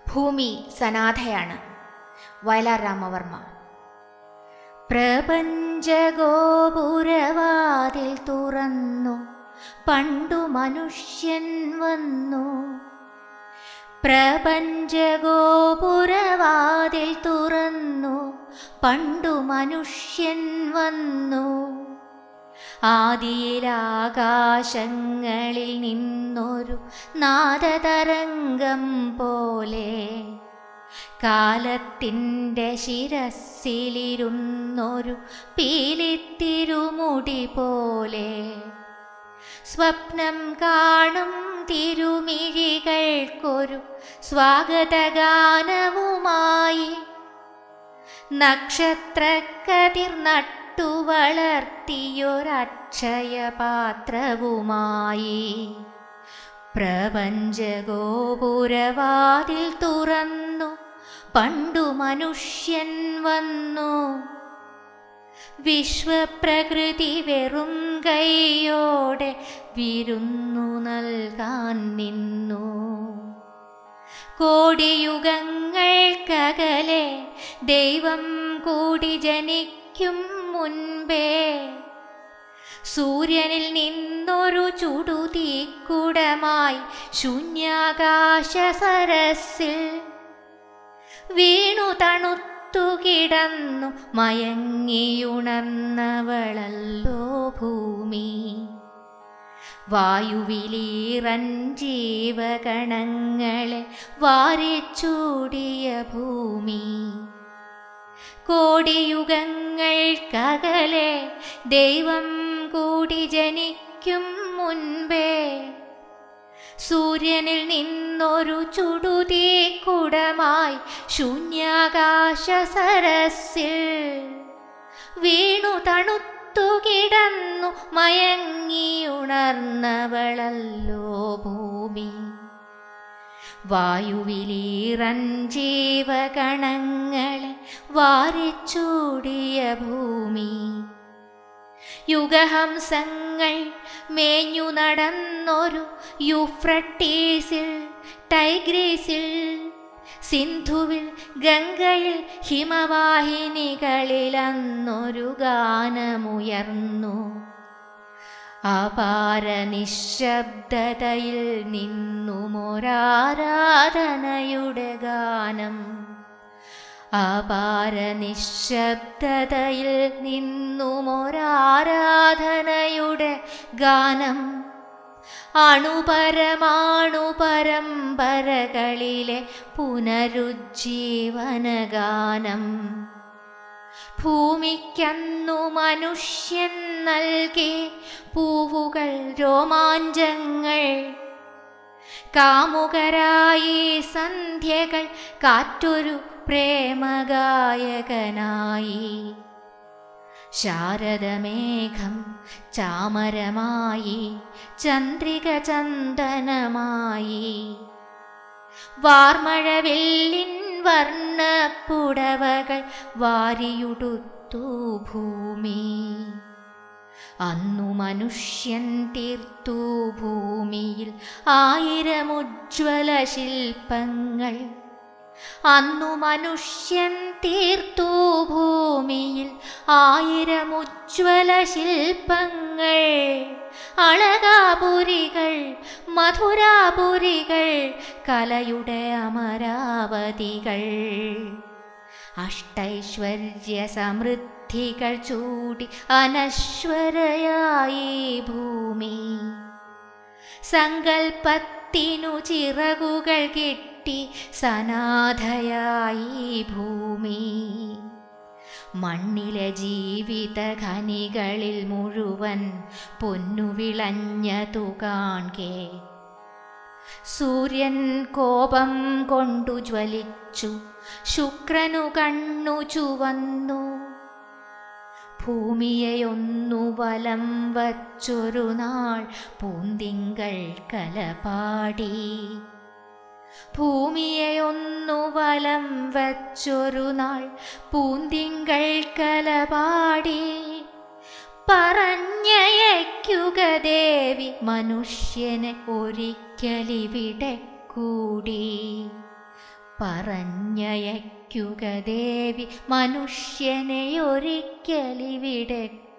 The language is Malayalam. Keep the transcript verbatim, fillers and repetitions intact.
ഭൂമി സനാഥയാണ്. വയലാർ രാമവർമ്മ. പ്രപഞ്ചഗോപുരവാതിൽ തുറന്നു പണ്ടു മനുഷ്യൻ വന്നു. പ്രപഞ്ചഗോപുരവാതിൽ തുറന്നു പണ്ടു മനുഷ്യൻ വന്നു. ആദിയിലാകാശങ്ങളിൽ നിന്നൊരു നാദതരംഗം പോലെ കാലത്തിൻ്റെ ശിരസ്സിലിരുന്നൊരു പീലിത്തിരുമുടി പോലെ സ്വപ്നം കാണും തിരുമിഴികൾക്കൊരു സ്വാഗതഗാനവുമായി നക്ഷത്രക്കതിർ നട്ടു വളർത്തിയൊരക്ഷയപാത്രവുമായി പ്രപഞ്ചഗോപുരവാതിൽ തുറന്നു പണ്ടു മനുഷ്യൻ വന്നു. വിശ്വപ്രകൃതി വെറും കൈയോടെ വിരുന്നു നൽകാൻ നിന്നു. കോടിയുഗങ്ങൾക്കകലെ ദൈവം കൂടി ജനിക്കും മുൻപേ സൂര്യനിൽ നിന്നൊരു ചുടുതീക്കുടമായി ശൂന്യാകാശ സരസിൽ വീണു തണുത്തു കിടന്നു മയങ്ങിയുണർന്നവളല്ലോ ഭൂമി. വായുവിലീറൻ ജീവകണങ്ങളെ വാരിച്ചൂടിയ ഭൂമി. കോടിയുഗങ്ങൾക്കകലെ ദൈവം കൂടി ജനിക്കും മുൻപേ സൂര്യനിൽ നിന്നൊരു ചുടുതീക്കുടമായി ശൂന്യാകാശ സരസിൽ വീണു തണുത്തു കിടന്നു മയങ്ങിയുണർന്നവളല്ലോ ഭൂമി. വായുവിലീറൻ ജീവകണങ്ങളെ വാരിച്ചൂടിയ ഭൂമി. യുഗഹംസങ്ങൾ മേഞ്ഞു നടന്നൊരു യൂഫ്രട്ടീസിൽ ടൈഗ്രീസിൽ സിന്ധുവിൽ ഗംഗയിൽ ഹിമവാഹിനികളിൽ അന്നൊരു ഗാനമുയർന്നു. അപാര നിശബ്ദതയിൽ നിന്നുമൊരാരാധനയുടെ ഗാനം. അപാര നിശബ്ദതയിൽ നിന്നുമൊരാരാധനയുടെ ഗാനം. അണുപരമാണു പരമ്പരകളിലെ പുനരുജ്ജീവനഗാനം. ഭൂമിക്കന്നു മനുഷ്യൻ നൽകി പൂവുകൾ രോമാഞ്ചങ്ങൾ. കാമുകരായി സന്ധ്യകൾ കാറ്റൊരു പ്രേമഗായകനായി. ശാരദമേഘം ചാമരമായി ചന്ദ്രിക ചന്ദനമായി. വാർമഴവില്ലിൻ വർണ്ണപ്പുടവകൾ വാരിയുടുത്തു ഭൂമി. അന്നു മനുഷ്യൻ തീർത്തു ഭൂമിയിൽ ആയിരമുജ്വല ശില്പങ്ങൾ. അന്നു മനുഷ്യൻ തീർത്തു ഭൂമിയിൽ ആയിരമുജ്വല ശില്പങ്ങൾ. അളകാപുരികൾ മധുരാപുരികൾ കലയുടെ അമരാവതികൾ. അഷ്ടൈശ്വര്യ സമൃദ്ധികൾ ചൂടി അനശ്വരയായി ഭൂമി. സങ്കൽപ്പത്തിനു ചിറകുകൾ കിട്ടി സനാഥയായി ഭൂമി. മണ്ണിലെ ജീവിത ഖനികളിൽ മുഴുവൻ പൊന്നു വിളഞ്ഞതു കാൺകെ സൂര്യൻ കോപം കൊണ്ടു ജ്വലിച്ചു. ശുക്രനു കണ്ണു ചുവന്നു. ഭൂമിയെയൊന്നു വലം വച്ചൊരു നാൾ പൂന്തിങ്കൾ കലപാടി. ഭൂമിയെയൊന്നു വലം വച്ചൊരു നാൾ പൂന്തിങ്കൾ കലപാടി. പറഞ്ഞയക്കുക ദേവി മനുഷ്യനെ ഒരിക്കലിവിടെ കൂടി. പറഞ്ഞയക്കുക ദേവി മനുഷ്യനെ ഒരിക്കലിവിടെ